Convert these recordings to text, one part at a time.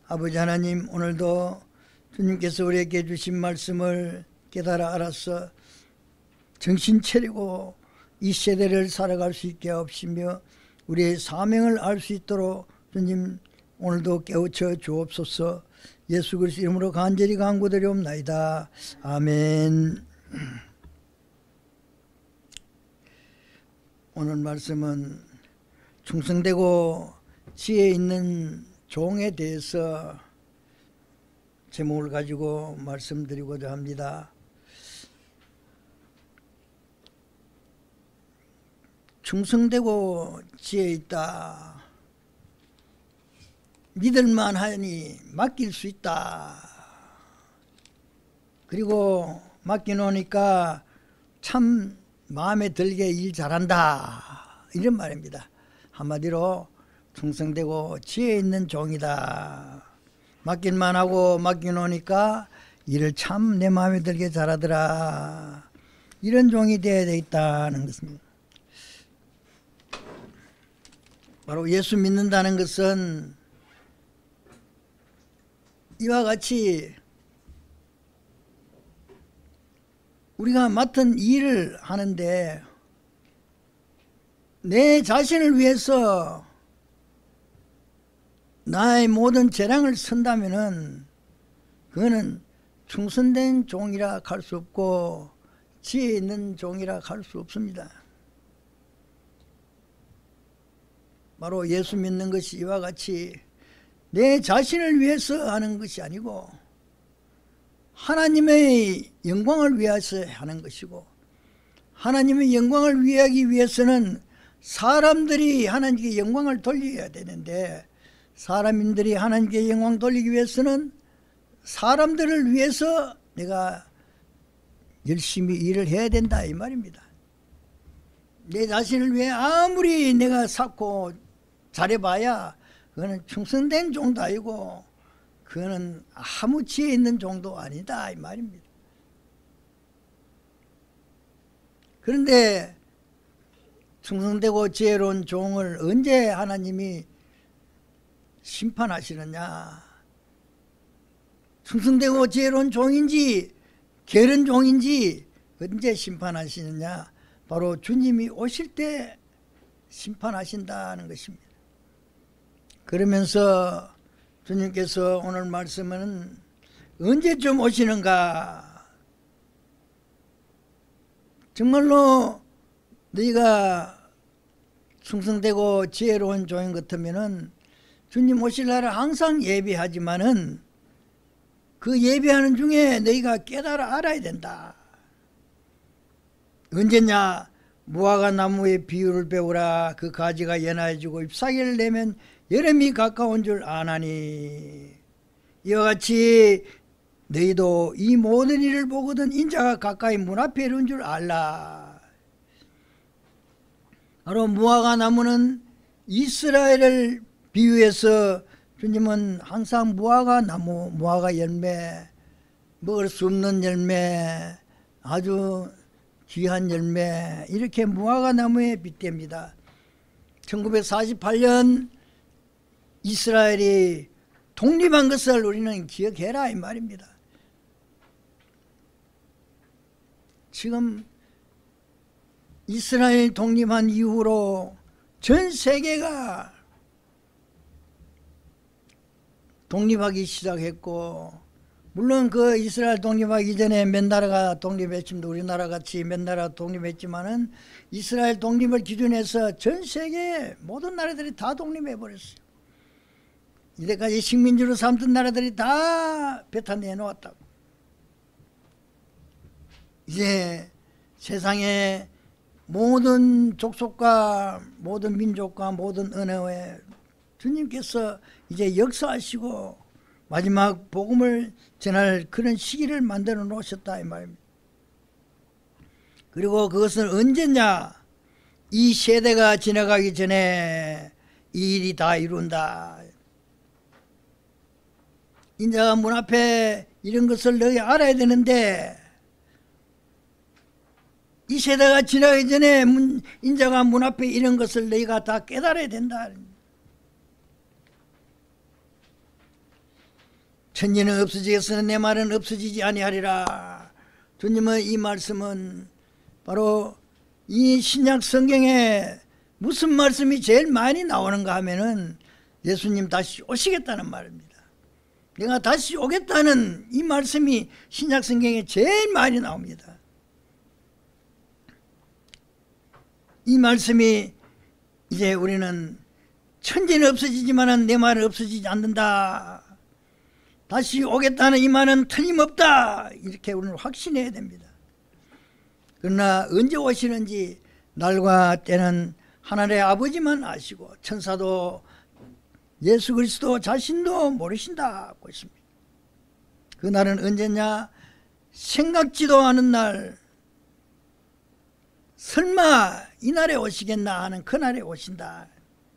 아버지 하나님, 오늘도 주님께서 우리에게 주신 말씀을 깨달아 알아서 정신 차리고 이 세대를 살아갈 수 있게 하옵시며 우리의 사명을 알 수 있도록 주님 오늘도 깨우쳐 주옵소서. 예수 그리스도 이름으로 간절히 간구드리옵나이다. 아멘. 오늘 말씀은 충성되고 지혜 있는 종에 대해서 제목을 가지고 말씀드리고자 합니다. 충성되고 지혜 있다. 믿을만하니 맡길 수 있다. 그리고 맡겨놓으니까 참 마음에 들게 일 잘한다. 이런 말입니다. 한마디로 충성되고 지혜 있는 종이다. 맡길만하고 맡겨놓으니까 일을 참 내 마음에 들게 잘하더라. 이런 종이 되어야 되겠다는 것입니다. 바로 예수 믿는다는 것은 이와 같이 우리가 맡은 일을 하는데 내 자신을 위해서 나의 모든 재량을 쓴다면은 그거는 충성된 종이라 할 수 없고 지혜 있는 종이라 할 수 없습니다. 바로 예수 믿는 것이 이와 같이 내 자신을 위해서 하는 것이 아니고 하나님의 영광을 위해서 하는 것이고, 하나님의 영광을 위하기 위해서는 사람들이 하나님께 영광을 돌려야 되는데, 사람들이 하나님께 영광 돌리기 위해서는 사람들을 위해서 내가 열심히 일을 해야 된다 이 말입니다. 내 자신을 위해 아무리 내가 쌓고 잘해봐야 그거는 충성된 종도 아니고 그거는 아무 지혜 있는 종도 아니다 이 말입니다. 그런데 충성되고 지혜로운 종을 언제 하나님이 심판하시느냐? 충성되고 지혜로운 종인지 게으른 종인지 언제 심판하시느냐? 바로 주님이 오실 때 심판하신다는 것입니다. 그러면서 주님께서 오늘 말씀은 언제쯤 오시는가? 정말로 너희가 충성되고 지혜로운 종인 것 같으면은 주님 오실 날을 항상 예배하지만은 그 예배하는 중에 너희가 깨달아 알아야 된다. 언제냐? 무화과 나무의 비유를 배우라. 그 가지가 연하여지고 잎사귀를 내면 여름이 가까운 줄 아나니, 이와 같이 너희도 이 모든 일을 보거든 인자가 가까이 문 앞에 이른 줄 알라. 바로 무화과 나무는 이스라엘을 비유해서 주님은 항상 무화과 나무, 무화과 열매, 먹을 수 없는 열매, 아주 귀한 열매, 이렇게 무화과 나무에 빗댑니다. 1948년 이스라엘이 독립한 것을 우리는 기억해라 이 말입니다. 지금 이스라엘 독립한 이후로 전 세계가 독립하기 시작했고, 물론 그 이스라엘 독립하기 전에 몇 나라가 독립했지만 우리나라 같이 몇 나라가 독립했지만은 이스라엘 독립을 기준해서 전 세계 모든 나라들이 다 독립해버렸어요. 이때까지 식민지로 삼던 나라들이 다 배타내어 놓았다고. 이제 세상의 모든 족속과 모든 민족과 모든 언어에 주님께서 이제 역사하시고 마지막 복음을 전할 그런 시기를 만들어 놓으셨다 이 말입니다. 그리고 그것은 언제냐? 이 세대가 지나가기 전에 이 일이 다 이룬다. 인자가 문 앞에 이런 것을 너희 알아야 되는데, 이 세대가 지나기 전에 인자가 문 앞에 이런 것을 너희가 다 깨달아야 된다. 천지는 없어지겠으나 내 말은 없어지지 아니하리라. 주님의 이 말씀은 바로 이 신약 성경에 무슨 말씀이 제일 많이 나오는가 하면은 예수님 다시 오시겠다는 말입니다. 내가 다시 오겠다는 이 말씀이 신약 성경에 제일 많이 나옵니다. 이 말씀이 이제 우리는 천지는 없어지지만 내 말은 없어지지 않는다. 다시 오겠다는 이 말은 틀림없다. 이렇게 우리는 확신해야 됩니다. 그러나 언제 오시는지 날과 때는 하나님의 아버지만 아시고 천사도 예수 그리스도 자신도 모르신다고 했습니다. 그날은 언제냐? 생각지도 않은 날, 설마 이날에 오시겠나 하는 그날에 오신다.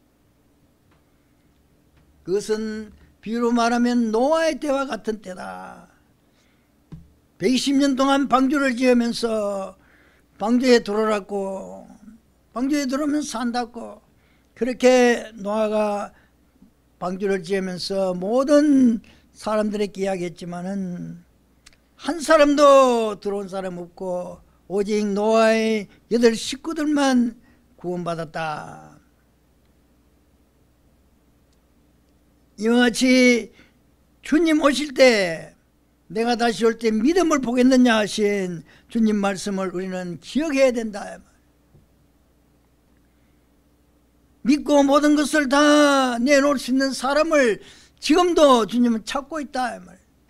그것은 비유로 말하면 노아의 때와 같은 때다. 120년 동안 방주를 지으면서 방주에 들어왔고 방주에 들어오면 산다고 그렇게 노아가 방주를 지으면서 모든 사람들에게 이야기했지만은 한 사람도 들어온 사람 없고 오직 노아의 8 식구들만 구원받았다. 이와 같이 주님 오실 때 내가 다시 올 때 믿음을 보겠느냐 하신 주님 말씀을 우리는 기억해야 된다. 믿고 모든 것을 다 내놓을 수 있는 사람을 지금도 주님은 찾고 있다.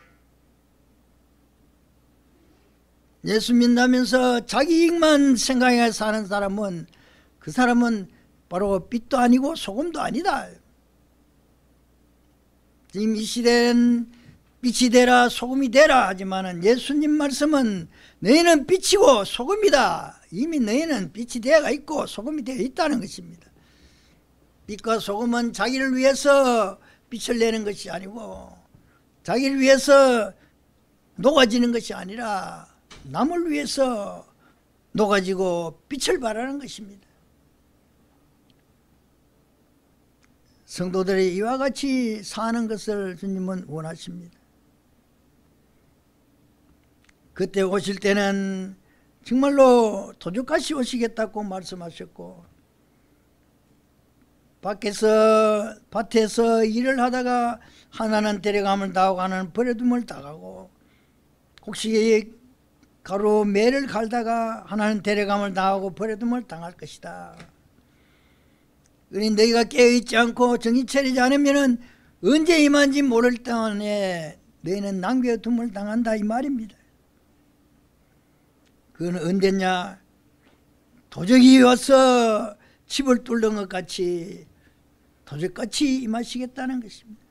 예수 믿는다면서 자기 이익만 생각해 사는 사람은 그 사람은 바로 빛도 아니고 소금도 아니다. 지금 이 시대는 빛이 되라 소금이 되라 하지만 예수님 말씀은 너희는 빛이고 소금이다. 이미 너희는 빛이 되어가 있고 소금이 되어 있다는 것입니다. 빛과 소금은 자기를 위해서 빛을 내는 것이 아니고 자기를 위해서 녹아지는 것이 아니라 남을 위해서 녹아지고 빛을 발하는 것입니다. 성도들이 이와 같이 사는 것을 주님은 원하십니다. 그때 오실 때는 정말로 도둑같이 오시겠다고 말씀하셨고 밭에서 일을 하다가 하나는 데려감을 당하고 하나는 버려둠을 당하고 혹시 가루 매를 갈다가 하나는 데려감을 당하고 버려둠을 당할 것이다. 그러니 너희가 깨어있지 않고 정신 차리지 않으면 언제 임한지 모를 동안에 너희는 남겨둠을 당한다 이 말입니다. 그건 언제냐? 도적이 와서 집을 뚫는 것 같이 도적같이 임하시겠다는 것입니다.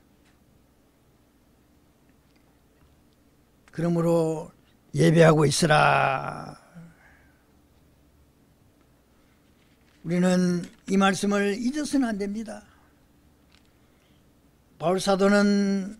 그러므로 예배하고 있으라. 우리는 이 말씀을 잊어서는 안 됩니다. 바울 사도는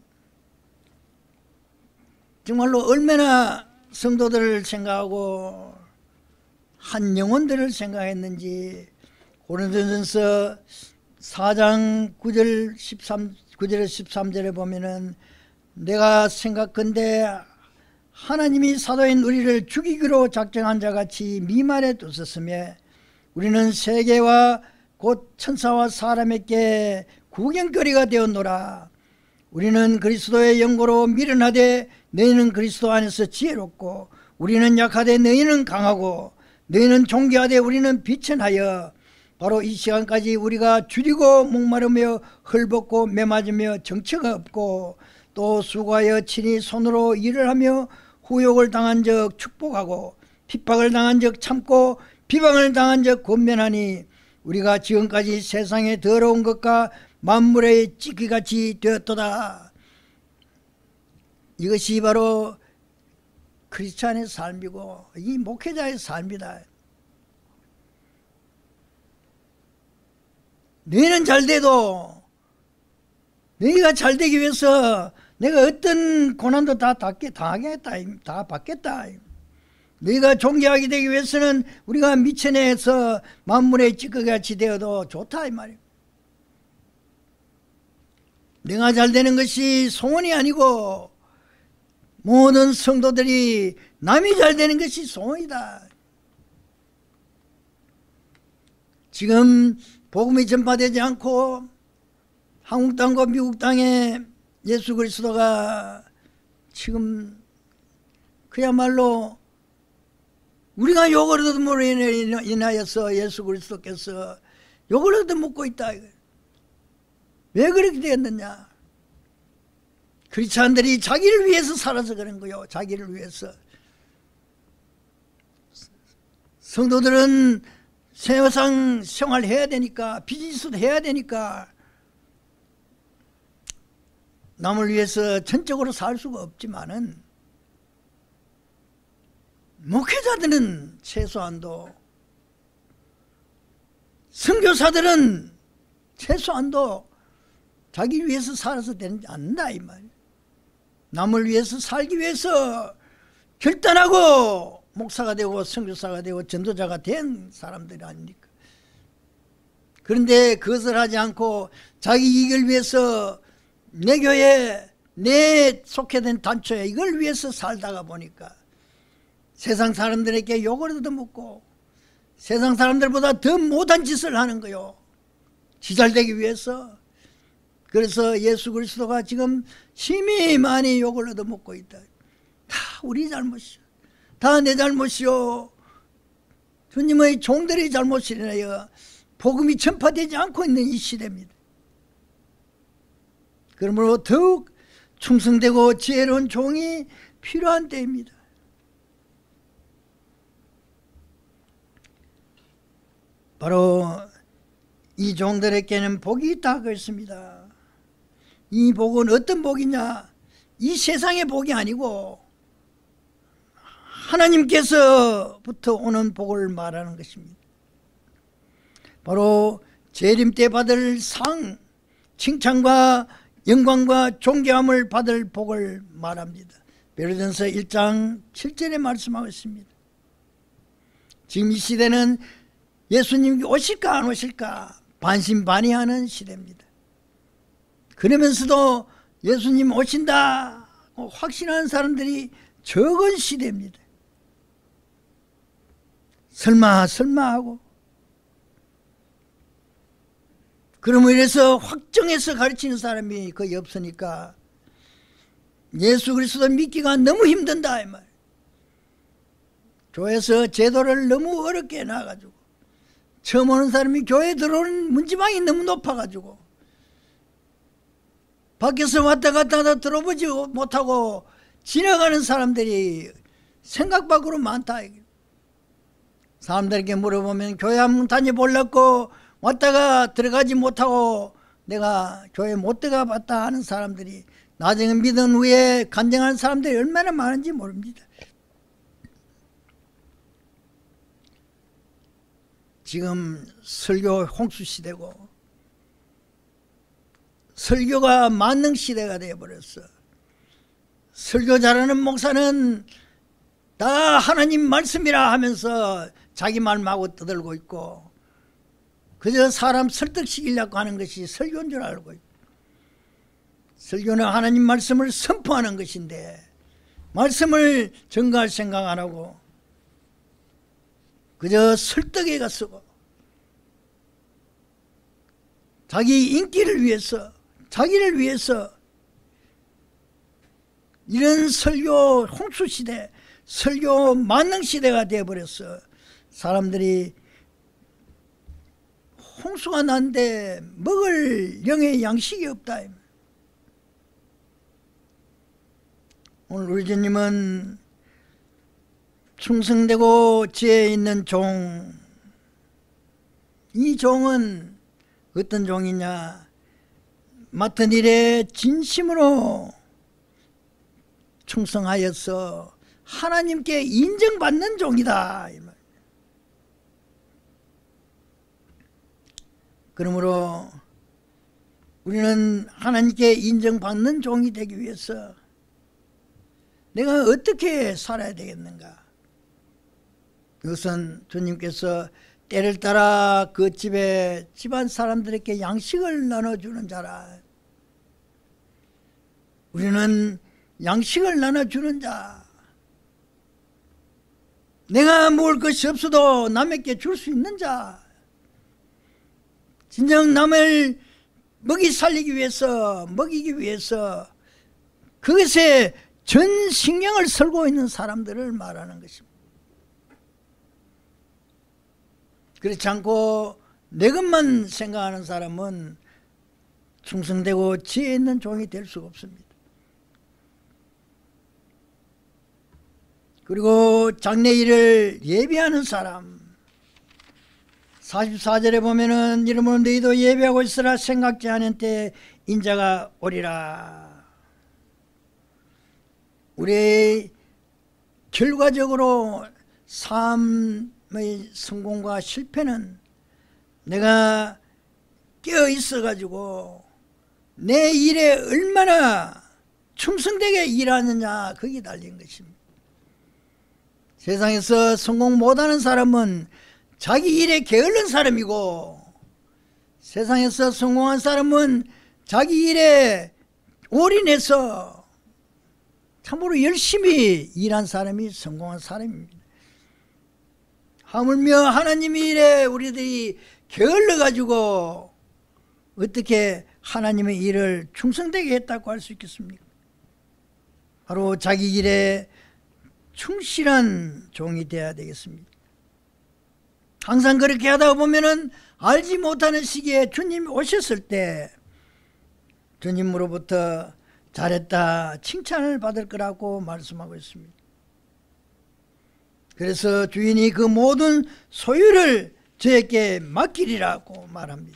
정말로 얼마나 성도들을 생각하고 한 영혼들을 생각했는지 고린도전서 4장 9절 13절에 보면은 내가 생각건대 하나님이 사도인 우리를 죽이기로 작정한 자같이 미만에 두셨으며 우리는 세계와 곧 천사와 사람에게 구경거리가 되었노라. 우리는 그리스도의 영고로 미련하되 너희는 그리스도 안에서 지혜롭고 우리는 약하되 너희는 강하고 너희는 존귀하되 우리는 비천하여 바로 이 시간까지 우리가 줄이고 목마르며 헐벗고 매맞으며 정처가 없고 또 수고하여 친히 손으로 일을 하며 후욕을 당한 적 축복하고 핍박을 당한 적 참고 비방을 당한 적 권면하니 우리가 지금까지 세상에 더러운 것과 만물의 찌꺼기같이 되었도다. 이것이 바로 크리스찬의 삶이고 이 목회자의 삶이다. 너희는 잘돼도 너희가 잘되기 위해서 내가 어떤 고난도 다 당하겠다, 다 받겠다. 너희가 존귀하게 되기 위해서는 우리가 미천에서 만물의 찌꺼기같이 되어도 좋다 이 말이에요. 내가 잘 되는 것이 소원이 아니고 모든 성도들이 남이 잘 되는 것이 소원이다. 지금 복음이 전파되지 않고 한국 땅과 미국 땅에 예수 그리스도가 지금 그야말로 우리가 욕을 얻음으로 인하여서 예수 그리스도께서 욕을 얻어먹고 있다. 왜 그렇게 되었느냐? 크리스찬들이 자기를 위해서 살아서 그런 거요. 자기를 위해서. 성도들은 세상 생활해야 되니까, 비즈니스도 해야 되니까 남을 위해서 전적으로 살 수가 없지만은 목회자들은 최소한도, 선교사들은 최소한도 자기 위해서 살아서 되지 않는다 이 말이에요. 남을 위해서 살기 위해서 결단하고 목사가 되고 선교사가 되고 전도자가 된 사람들이 아닙니까? 그런데 그것을 하지 않고 자기 이익을 위해서 내 교회, 내 속해된 단체에 이걸 위해서 살다가 보니까 세상 사람들에게 욕을 얻어먹고 세상 사람들보다 더 못한 짓을 하는 거요. 지 잘되기 위해서. 그래서 예수 그리스도가 지금 심히 많이 욕을 얻어먹고 있다. 다 우리 잘못이요. 다 내 잘못이요. 주님의 종들의 잘못이라요. 복음이 전파되지 않고 있는 이 시대입니다. 그러므로 더욱 충성되고 지혜로운 종이 필요한 때입니다. 바로 이 종들에게는 복이 있다 그랬습니다. 이 복은 어떤 복이냐? 이 세상의 복이 아니고 하나님께서부터 오는 복을 말하는 것입니다. 바로 재림 때 받을 상, 칭찬과 영광과 존귀함을 받을 복을 말합니다. 베드로전서 1장 7절에 말씀하고 있습니다. 지금 이 시대는 예수님이 오실까 안 오실까 반신반의하는 시대입니다. 그러면서도 예수님 오신다 확신하는 사람들이 적은 시대입니다. 설마 하고 그러므로 이래서 확정해서 가르치는 사람이 거의 없으니까 예수 그리스도 믿기가 너무 힘든다 이 말. 교회에서 제도를 너무 어렵게 해놔가지고 처음 오는 사람이 교회에 들어오는 문지방이 너무 높아가지고 밖에서 왔다 갔다 들어보지 못하고 지나가는 사람들이 생각 밖으로 많다. 사람들에게 물어보면 교회 한번 다녀보려고 왔다가 들어가지 못하고 내가 교회 못 들어가 봤다 하는 사람들이 나중에 믿은 후에 간증하는 사람들이 얼마나 많은지 모릅니다. 지금 설교 홍수 시대고 설교가 만능 시대가 되어버렸어. 설교 잘하는 목사는 다 하나님 말씀이라 하면서 자기 말마구 떠들고 있고 그저 사람 설득시키려고 하는 것이 설교인 줄 알고 있고 설교는 하나님 말씀을 선포하는 것인데 말씀을 전가할 생각 안 하고 그저 설득에 갔고 자기 인기를 위해서 자기를 위해서 이런 설교 홍수시대 설교 만능시대가 되어버렸어. 사람들이 홍수가 났는데 먹을 영의 양식이 없다. 오늘 우리 주님은 충성되고 지혜 있는 종, 이 종은 어떤 종이냐? 맡은 일에 진심으로 충성하여서 하나님께 인정받는 종이다. 그러므로 우리는 하나님께 인정받는 종이 되기 위해서 내가 어떻게 살아야 되겠는가? 이것은 주님께서 때를 따라 그 집에 집안 사람들에게 양식을 나눠주는 자라. 우리는 양식을 나눠주는 자, 내가 먹을 것이 없어도 남에게 줄 수 있는 자, 진정 남을 먹이기 위해서 그것에 전 신경을 쓰고 있는 사람들을 말하는 것입니다. 그렇지 않고 내 것만 생각하는 사람은 충성되고 지혜 있는 종이 될 수가 없습니다. 그리고 장래일을 예비하는 사람, 44절에 보면은 이러므로 너희도 예비하고 있으라. 생각지 않은 때에 인자가 오리라. 우리의 결과적으로 삶의 성공과 실패는 내가 깨어 있어 가지고 내 일에 얼마나 충성되게 일하느냐, 거기에 달린 것입니다. 세상에서 성공 못하는 사람은 자기 일에 게을른 사람이고, 세상에서 성공한 사람은 자기 일에 올인해서 참으로 열심히 일한 사람이 성공한 사람입니다. 하물며 하나님의 일에 우리들이 게을러 가지고 어떻게 하나님의 일을 충성되게 했다고 할 수 있겠습니까? 바로 자기 일에 충실한 종이 되어야 되겠습니다. 항상 그렇게 하다 보면은 알지 못하는 시기에 주님이 오셨을 때 주님으로부터 잘했다 칭찬을 받을 거라고 말씀하고 있습니다. 그래서 주인이 그 모든 소유를 저에게 맡기리라고 말합니다.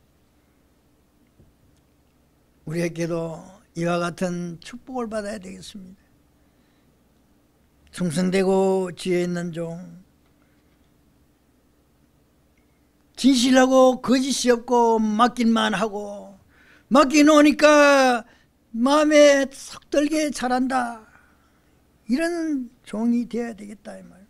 우리에게도 이와 같은 축복을 받아야 되겠습니다. 충성되고 지혜 있는 종, 진실하고 거짓이 없고 맡길만 하고, 맡겨놓으니까 마음에 썩 들게 잘한다, 이런 종이 되어야 되겠다 이 말.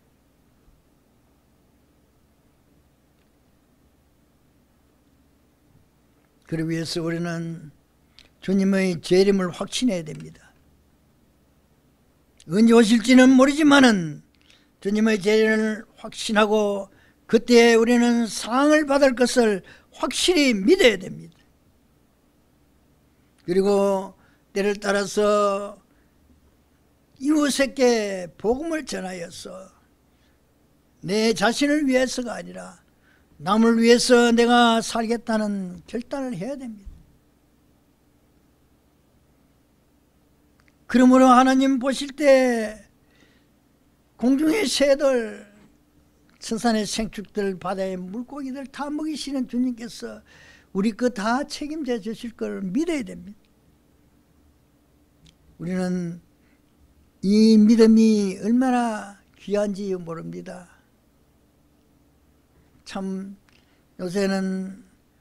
그러기 위해서 우리는 주님의 재림을 확신해야 됩니다. 언제 오실지는 모르지만은 주님의 재림을 확신하고 그때 우리는 상을 받을 것을 확실히 믿어야 됩니다. 그리고 때를 따라서 이웃에게 복음을 전하여서 내 자신을 위해서가 아니라 남을 위해서 내가 살겠다는 결단을 해야 됩니다. 그러므로 하나님 보실 때 공중의 새들, 천산의 생축들, 바다의 물고기들 다 먹이시는 주님께서 우리 거 다 책임져 주실 걸 믿어야 됩니다. 우리는 이 믿음이 얼마나 귀한지 모릅니다. 참 요새는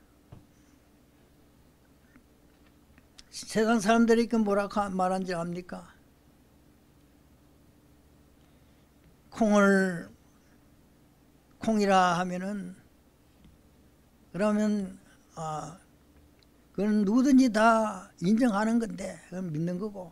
세상 사람들이 그 뭐라고 말한지 압니까? 콩이라 하면은 그러면 그건 누구든지 다 인정하는 건데 그건 믿는 거고,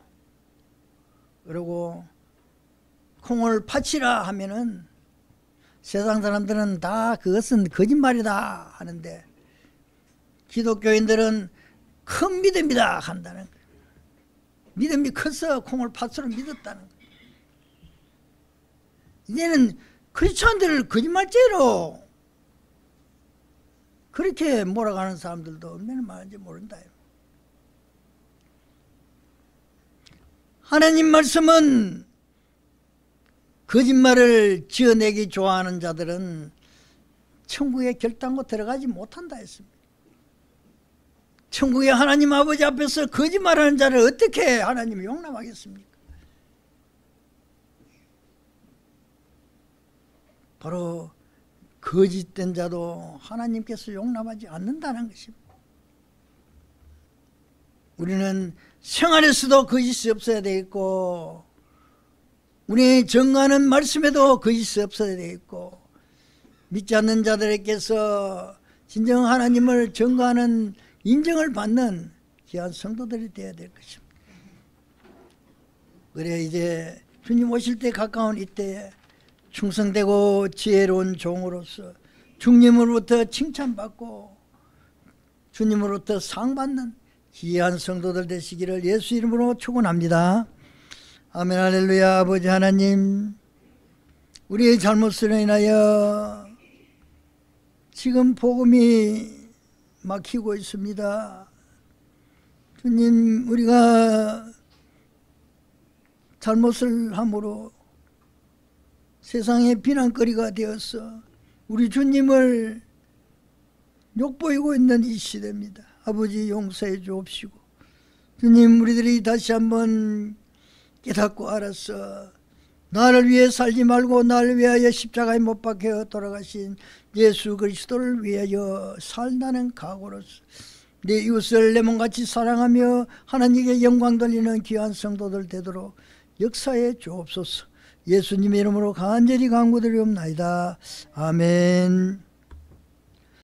그리고 콩을 팥이라 하면은 세상 사람들은 다 그것은 거짓말이다 하는데 기독교인들은 큰 믿음이다 한다는 거예요. 믿음이 커서 콩을 팥으로 믿었다는 거예요. 이제는 크리스천들을 거짓말죄로 그렇게 몰아가는 사람들도 얼마나 많은지 모른다. 하나님 말씀은 거짓말을 지어내기 좋아하는 자들은 천국에 결단코 들어가지 못한다 했습니다. 천국의 하나님 아버지 앞에서 거짓말하는 자를 어떻게 하나님이 용납하겠습니까? 바로 거짓된 자도 하나님께서 용납하지 않는다는 것입니다. 우리는 생활에서도 거짓이 없어야 되겠고, 우리 정하는 말씀에도 거짓이 없어야 되겠고, 믿지 않는 자들에게서 진정 하나님을 증거하는 인정을 받는 귀한 성도들이 되어야 될 것입니다. 그래 이제 주님 오실 때 가까운 이때에 충성되고 지혜로운 종으로서 주님으로부터 칭찬받고 주님으로부터 상받는 귀한 성도들 되시기를 예수 이름으로 축원합니다. 아멘. 할렐루야. 아버지 하나님, 우리의 잘못으로 인하여 지금 복음이 막히고 있습니다. 주님, 우리가 잘못을 함으로 세상의 비난거리가 되어서 우리 주님을 욕보이고 있는 이 시대입니다. 아버지 용서해 주옵시고 주님, 우리들이 다시 한번 깨닫고 알아서 나를 위해 살지 말고 나를 위하여 십자가에 못 박혀 돌아가신 예수 그리스도를 위하여 살다는 각오로서 내 이웃을 내 몸같이 사랑하며 하나님께 영광 돌리는 귀한 성도들 되도록 역사해 주옵소서. 예수님의 이름으로 간절히 간구드리옵나이다. 아멘.